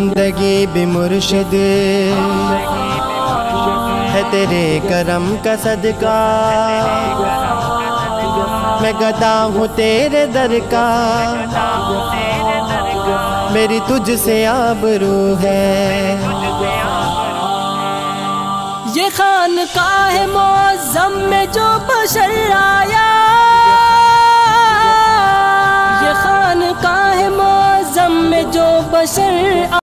जिंदगी भी मुर्शिद है तेरे करम का सदका, मैं गदा हूँ तेरे दर का, मेरी तुझसे आबरू है। ये खानकाह मुअज़्ज़म में जो बशर आया, ये खानकाह मुअज़्ज़म में जो बशर